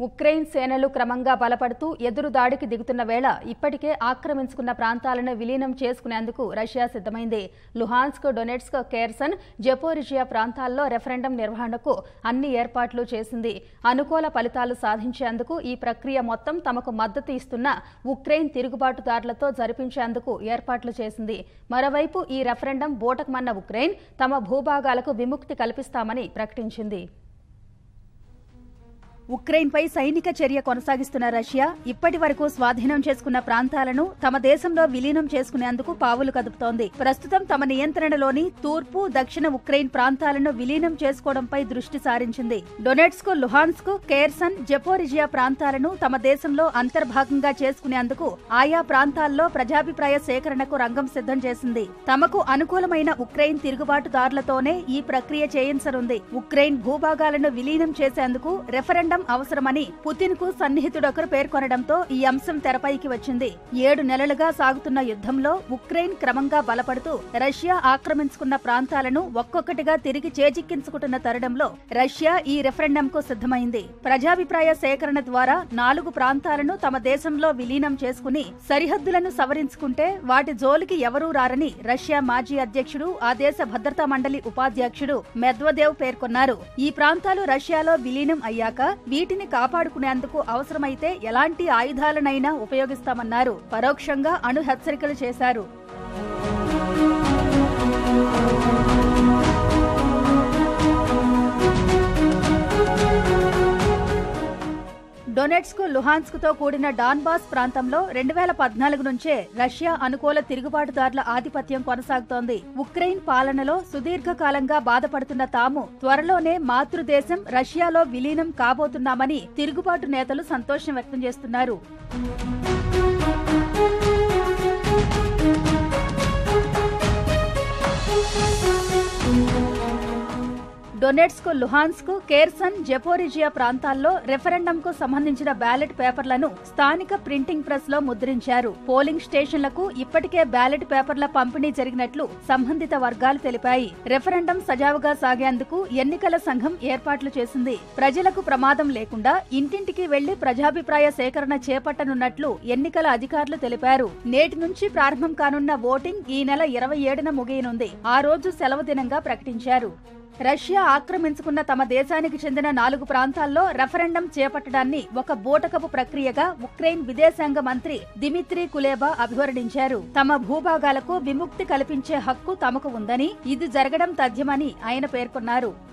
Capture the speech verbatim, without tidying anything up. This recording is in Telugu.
ఉక్రెయిన్ సేనలు క్రమంగా బలపడుతూ ఎదురు దాడికి దిగుతున్న వేళ ఇప్పటికే ఆక్రమించుకున్న ప్రాంతాలను విలీనం చేసుకునేందుకు రష్యా సిద్ధమైంది. లుహాన్స్క్, డొనెట్స్క్, ఖెర్సన్, జపోరిజియా ప్రాంతాల్లో రెఫరెండం నిర్వహణకు అన్ని ఏర్పాట్లు చేసింది. అనుకూల ఫలితాలు సాధించేందుకు ఈ ప్రక్రియ మొత్తం తమకు మద్దతు ఇస్తున్న ఉక్రెయిన్ తిరుగుబాటుదారులతో జరిపించేందుకు ఏర్పాట్లు చేసింది. మరోవైపు ఈ రెఫరెండం బూటకమన్న ఉక్రెయిన్ తమ భూభాగాలకు విముక్తి కల్పిస్తామని ప్రకటించింది. ఉక్రెయిన్పై సైనిక చర్య కొనసాగిస్తున్న రష్యా ఇప్పటి వరకు స్వాధీనం చేసుకున్న ప్రాంతాలను తమ దేశంలో విలీనం చేసుకునేందుకు పావులు కదుపుతోంది. ప్రస్తుతం తమ నియంత్రణలోని తూర్పు, దక్షిణ ఉక్రెయిన్ ప్రాంతాలను విలీనం చేసుకోవడంపై దృష్టి సారించింది. డొనెట్స్క్, లుహాన్స్క్, ఖెర్సన్, జపోరిజియా ప్రాంతాలను తమ దేశంలో అంతర్భాగంగా చేసుకునేందుకు ఆయా ప్రాంతాల్లో ప్రజాభిప్రాయ సేకరణకు రంగం సిద్ధం చేసింది. తమకు అనుకూలమైన ఉక్రెయిన్ తిరుగుబాటుదారులతోనే ఈ ప్రక్రియ చేయించనుంది. ఉక్రెయిన్ భూభాగాలను విలీనం చేసేందుకు రెఫరెండం అవసరమని పుతిన్ కు సన్నిహితుడొకరు పేర్కొనడంతో ఈ అంశం తెరపైకి వచ్చింది. ఏడు నెలలుగా సాగుతున్న యుద్ధంలో ఉక్రెయిన్ క్రమంగా బలపడుతూ రష్యా ఆక్రమించుకున్న ప్రాంతాలను ఒక్కొక్కటిగా తిరిగి చేజిక్కించుకుంటున్న తరుణంలో రష్యా ఈ రెఫరెండంకు సిద్ధమైంది. ప్రజాభిప్రాయ సేకరణ ద్వారా నాలుగు ప్రాంతాలను తమ దేశంలో విలీనం చేసుకుని సరిహద్దులను సవరించుకుంటే వాటి జోలికి ఎవరూ రారని రష్యా మాజీ అధ్యక్షుడు, ఆ దేశ భద్రతా మండలి ఉపాధ్యక్షుడు మెద్వదేవ్ పేర్కొన్నారు. ఈ ప్రాంతాలు రష్యాలో విలీనం అయ్యాక వీటిని కాపాడుకునేందుకు అవసరమైతే ఎలాంటి ఆయుధాలనైనా ఉపయోగిస్తామన్నారు. పరోక్షంగా అణు హెచ్చరికలు చేశారు. డొనెట్స్క్, లుహాన్స్క్ తో కూడిన డాన్బాస్ ప్రాంతంలో రెండు వేల పద్నాలుగు నుంచే రష్యా అనుకూల తిరుగుబాటుదారుల ఆధిపత్యం కొనసాగుతోంది. ఉక్రెయిన్ పాలనలో సుదీర్ఘకాలంగా బాధపడుతున్న తాము త్వరలోనే మాతృదేశం రష్యాలో విలీనం కాబోతున్నామని తిరుగుబాటు నేతలు సంతోషం వ్యక్తం చేస్తున్నారు. డొనెట్స్క్, లుహాన్స్క్, ఖెర్సన్, జపోరిజియా ప్రాంతాల్లో రెఫరెండంకు సంబంధించిన బ్యాలెట్ పేపర్లను స్థానిక ప్రింటింగ్ ప్రెస్ లో ముద్రించారు. పోలింగ్ స్టేషన్లకు ఇప్పటికే బ్యాలెట్ పేపర్ల పంపిణీ జరిగినట్లు సంబంధిత వర్గాలు తెలిపాయి. రెఫరెండం సజావుగా సాగేందుకు ఎన్నికల సంఘం ఏర్పాట్లు చేసింది. ప్రజలకు ప్రమాదం లేకుండా ఇంటింటికి వెళ్లి ప్రజాభిప్రాయ సేకరణ చేపట్టనున్నట్లు ఎన్నికల అధికారులు తెలిపారు. నేటి నుంచి ప్రారంభం కానున్న ఓటింగ్ ఈ నెల ఇరవై ఏడున ముగియనుంది. ఆ రోజు సెలవు దినంగా ప్రకటించారు. రష్యా ఆక్రమించుకున్న తమ దేశానికి చెందిన నాలుగు ప్రాంతాల్లో రెఫరెండం చేపట్టడాన్ని ఒక బూటకపు ప్రక్రియగా ఉక్రెయిన్ విదేశాంగ మంత్రి దిమిత్రీ కులేబా అభివర్ణించారు. తమ భూభాగాలకు విముక్తి కల్పించే హక్కు తమకు ఉందని, ఇది జరగడం తథ్యమని ఆయన పేర్కొన్నారు.